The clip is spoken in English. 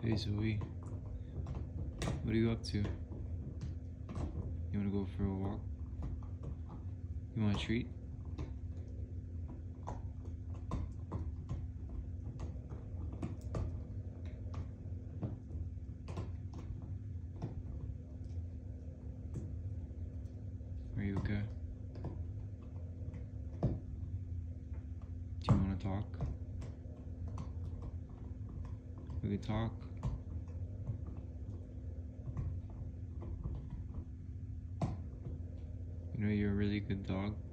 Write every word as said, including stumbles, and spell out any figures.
Hey Zoe, what are you up to? You wanna go for a walk? You want a treat? Are you okay? Do you wanna talk? We could talk. You know, you're a really good dog.